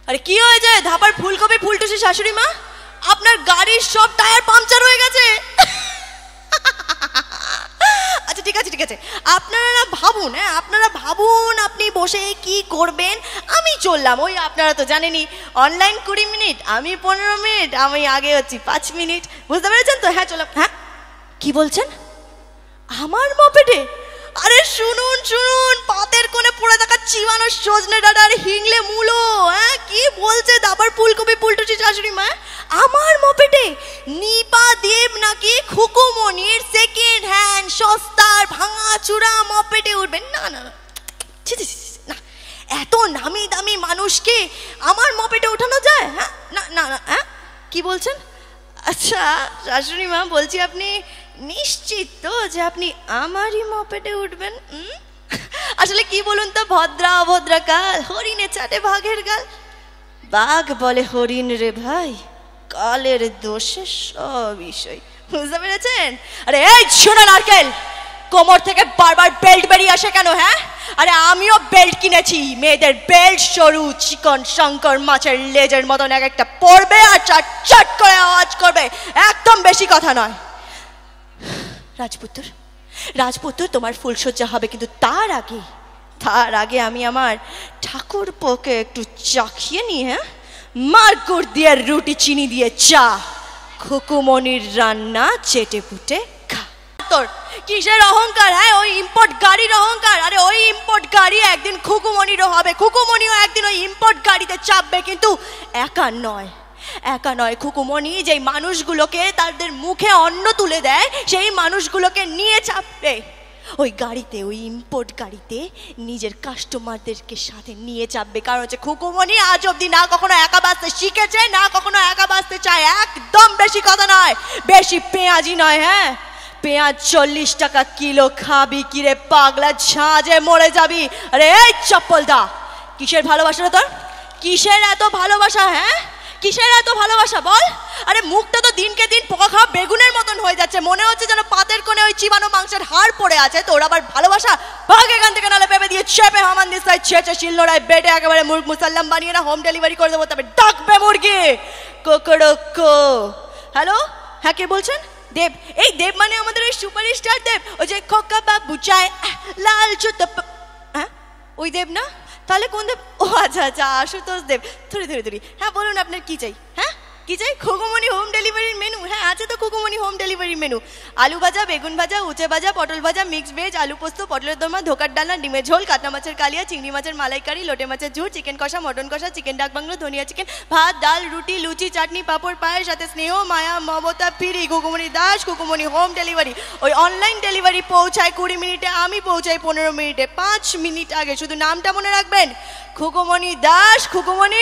আরে কি হয়েছে ধাপার ফুলকপি ফুলটুসি শাশুড়ি মা? আপনার গাড়ির সব টায়ার পাংচার হয়ে গেছে। আচ্ছা ঠিক আছে ঠিক আছে, আপনারা ভাবুন, হ্যাঁ আপনারা ভাবুন আপনি বসে কি করবেন। আমি চললাম, ওই আপনারা তো জানেনই অনলাইন 20 মিনিট, আমি 15 মিনিট, আমি আগে হচ্ছি 5 মিনিট, বুঝতে পেরেছেন তো? হ্যাঁ চললাম। হ্যাঁ কি বলছেন আমার মপেডে? আরে শুনুন শুনুন, পাতের কোণে পড়ে থাকা চিবানো সজনে ডাঁটা আর হিংলে মূলো, হ্যাঁ কি বলছে দাবার ফুলকপি ফুলটুসি শাশুড়ি মা? আমার মপেডে নিপা দেব নাকি খুকুমনির সেকেন্ড হ্যান্ড সস্তার ভাঙা চূড়া মপেডে উঠবেন? না না না, না, এত নামি দামি মানুষকে আমার মপেডে ওঠানো যায়? হ্যাঁ না না না, হ্যাঁ কি বলছেন? আচ্ছা শাশুড়ি মা বলছি, আপনি নিশ্চিত তো যে আপনি আমারই মপেডে উঠবেন? আসলে কি বলুন তো, ভদ্রা অভদ্রা কাল, হরিণে চাটে বাঘের গাল। বাঘ বলে হরিণ রে ভাই, কালের দোষে সব বিষয়, বুঝতে পেরেছেন? আরে এই শোনো নারকেল, কোমর থেকে বারবার বেল্ট বেরিয়ে আসে কেন? হ্যাঁ আরে আমিও বেল্ট কিনেছি, মেয়েদের বেল্ট সরু চিকন শঙ্কর মাছের লেজের মতন এক একটা পড়বে আর চট চট করে আওয়াজ করবে, একদম বেশি কথা নয়। রাজপুত্র রাজপুত্র তোমার ফুলসজ্জা হবে, কিন্তু তার আগে আমি আমার ঠাকুরপোকে একটু চাখিয়ে নিই। হ্যাঁ মারকুট দিয়ে রুটি চিনি দিয়ে চা, খুকুমনির রান্না চেটে পুটে খা। তোর কিসের অহংকার? হ্যাঁ ওই ইম্পোর্ট গাড়ির অহংকার। আরে ওই ইম্পোর্ট গাড়ি একদিন খুকুমনিরও হবে, খুকুমনিও একদিন ওই ইম্পোর্ট গাড়িতে চাপবে, কিন্তু একা নয় খুকুমনি যেই মানুষগুলোকে তাদের মুখে অন্ন তুলে দেয় সেই মানুষগুলোকে নিয়ে চাপবে ওই গাড়িতে, ওই ইম্পোর্ট গাড়িতে নিজের কাস্টমারদেরকে সাথে নিয়ে চাপবে। কারণ হচ্ছে খুকুমনি আজ অব্দি না কখনো একা বাঁচতে শিখেছে, না কখনো একা বাঁচতে চায়। একদম বেশি কথা নয়, বেশি পেঁয়াজি নয়। হ্যাঁ পেঁয়াজ 40 টাকা কিলো, খাবি কিরে পাগলা, ঝাঁজে মরে যাবি। আরে এই চপ্পল দা, কিসের ভালোবাসা তোর? কিসের এত ভালোবাসা? হ্যাঁ কিসের এত ভালোবাসা বল? আরে মুখটা তো দিনকে দিন পোকা খাওয়া বেগুনের মতন হয়ে যাচ্ছে, মনে হচ্ছে যেন পাতের কোণে ওই চিবানো মাংসের হাড় পড়ে আছে। তোর আবার ভালোবাসা? ভাগ এখান থেকে, নালে পেঁপে দিয়ে চেপে হামান দিস্তায় ছেঁচে শিলনোড়ায় বেটে একেবারে মুরগ মুসাল্লাম বানিয়ে না হোম ডেলিভারি করে দেবো। তবে ডাকবে মুরগি কোকড়কো। হ্যালো, হ্যাঁ কে বলছেন? দেব। এই দেব মানে আমাদের ওই সুপারস্টার দেব, ওই যে খোকা বাবু চায় লাল জুতো, হ্যাঁ ওই দেব না? তাহলে কোন দেব? ও আচ্ছা আচ্ছা, আশুতোষ দেব। ধরি। হ্যাঁ বলুন আপনার কি চাই? হ্যাঁ কি চাই? খুকুমনি হোম ডেলিভারির মেনু? হ্যাঁ আছে তো খুকুমনি হোম ডেলিভারির মেনু। আলু ভাজা, বেগুন ভাজা, উচ্ছে ভাজা, পটল ভাজা, মিক্স ভেজ, আলু পোস্ত, পটলের দোরমা, ধোকার ডালনা, ডিমের ঝোল, কাতলা মাছের কালিয়া, চিংড়ি মাছের মালাইকারি, লোটে মাছের ঝুড়, চিকেন কষা, মটন কষা, চিকেন ডাক বাংলো, ধনিয়া চিকেন, ভাত ডাল রুটি লুচি চাটনি পাঁপড় পায়ের সাথে স্নেহ মায়া মমতা ফিরি। Khukumoni Das, Khukumoni home delivery. ওই অনলাইন ডেলিভারি পৌঁছায় 20 মিনিটে, আমি পৌঁছাই 15 মিনিটে। 5 মিনিট আগে, শুধু নামটা মনে রাখবেন, খুকুমনি দাস, খুকুমনি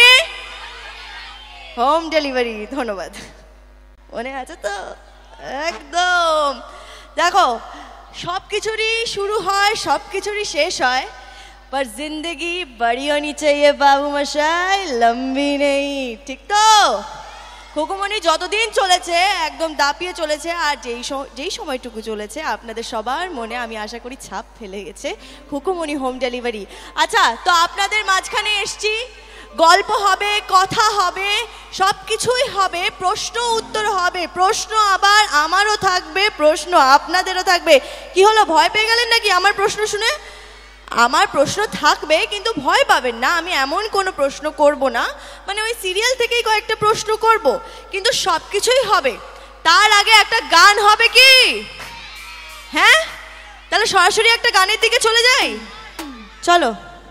হোম ডেলিভারি। ধন্যবাদ, মনে আছে তো? একদম। দেখো সব কিছুরই শুরু হয়, সব কিছুরই শেষ হয়, पर जिंदगी बड़ी होनी चाहिए बाबू मशाई, लंबी नहीं, ঠিক তো? খুকুমনি যতদিন চলেছে একদম দাপিয়ে চলেছে, আর যেই সময়টুকু চলেছে আপনাদের সবার মনে আমি আশা করি ছাপ ফেলে গেছে খুকুমনি হোম ডেলিভারি। আচ্ছা তো আপনাদের মাঝখানে এসছি, গল্প হবে, কথা হবে, সব কিছুই হবে, প্রশ্ন উত্তর হবে। প্রশ্ন আবার আমারও থাকবে, প্রশ্ন আপনাদেরও থাকবে। কি হলো, ভয় পেয়ে গেলেন নাকি আমার প্রশ্ন শুনে? আমার প্রশ্ন থাকবে, কিন্তু ভয় পাবেন না, আমি এমন কোনো প্রশ্ন করব না, মানে ওই সিরিয়াল থেকেই কয়েকটা প্রশ্ন করব, কিন্তু সব কিছুই হবে। তার আগে একটা গান হবে কি? হ্যাঁ তাহলে সরাসরি একটা গানের দিকে চলে যাই, চলো।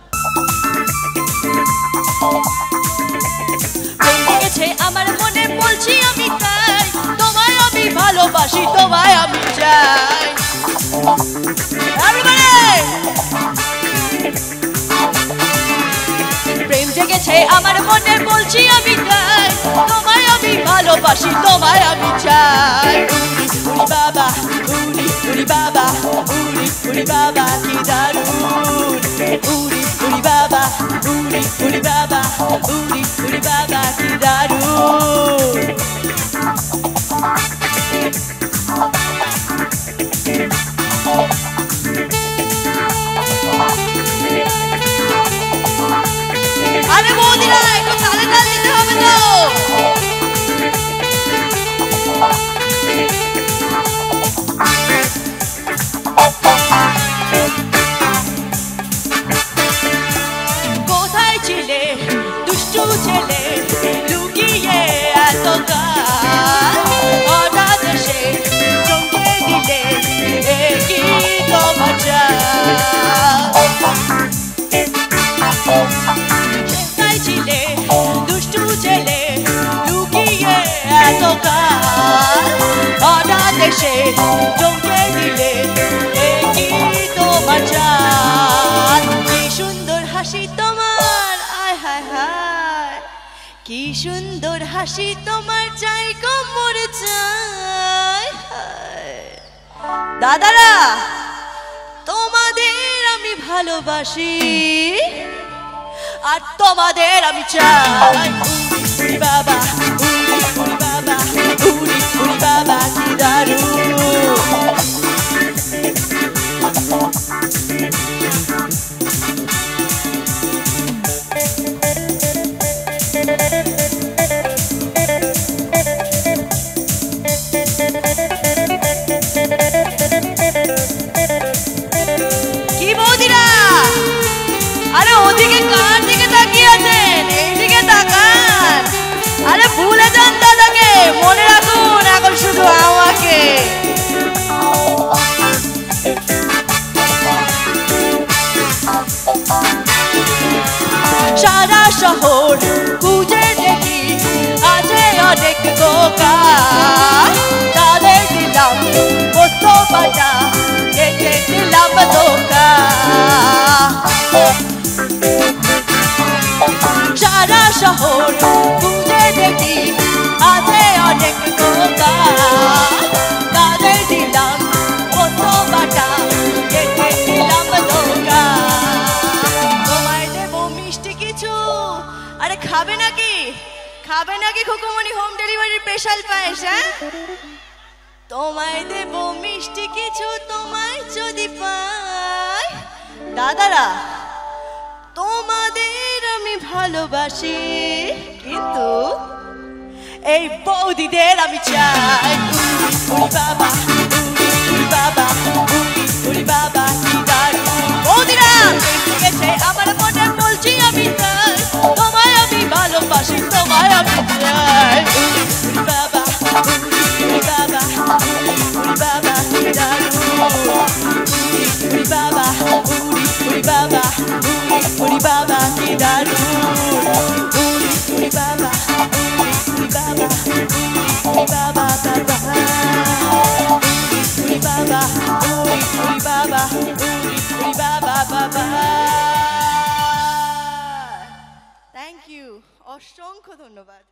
আমার মনে বলছি আমি তাই, তোমায় আমি ভালোবাসি, তোমায় আমি চাই। প্রেম জেগেছে আমার মনে বলছি আমি তাই, তোমায় আমি ভালোবাসি, তোমায় আমি চাই। উড়ি বাবা উড়ি বাবা উড়ি বাবা কি দারুণ, উড়ি বাবা উড়ি বাবা উড়ি বাবা কি দারুণ। আরে বৌদিরা একটু তালে ছেলে লুকিয়ে এত কাল হঠাৎ এসে চমকে দিলে কি তোমার চাই ছিলে দুষ্টু ছেলে লুকিয়ে এত কাল হঠাৎ এসে চমকে দিলে কি তোমার চাল কি সুন্দর হাসি তোমার আয় হায় হায় কি সুন্দর হাসি তোমার চাই কোমর চাই দাদারা তোমাদের আমি ভালোবাসি আর তোমাদের আমি চাই উড়ি বাবা উড়ি বাবা উড়ি বাবা কি দারুণ কি বৌদিরা আরে ওদিকে কার দিকে তাকিয়ে আছেন এইদিকে তাকান আরে ভুলে যান দাদাকে মনে রাখুন এখন শুধু আমাকে সারা শহর খুঁজে দেখি আছে অনেক বোকা তাদের দিলাম বস্ত পাটা কেটে দিলাম ধোকা সারা শহর খুঁজে দেখি আছে অনেক বোকা তাদের দিলাম বস্ত পাটা কেটে দিলাম ধোকা তোমায় দেবো মিষ্টি কিছু আরে খাবে নাকি খুকুমনি হোম ডেলিভারির স্পেশাল পায়েস হ্যাঁ তোমায় দেব মিষ্টি কিছু তোমায় যদি পাই দাদারা তোমাদের আমি ভালোবাসি কিন্তু এই বৌদিদের আমি চাই উড়ি বাবা উড়ি বাবা উড়ি বাবা কি দারুণ বৌদিরা গেছে আমার মনে বলছি আমি তাই তোমায় আমি ভালোবাসি তোমায় আমি চাই উড়ি বাবা উড়ি বাবা উড়ি বাবা কি দারুণ উড়ি বাবা উড়ি বাবা উড়ি বাবা কি দারুণ উড়ি বাবা উড়ি বাবা উড়ি বাবা বাবা উড়ি বাবা উড়ি বাবা উড়ি বাবা বাবা থ্যাংক ইউ অসংখ্য ধন্যবাদ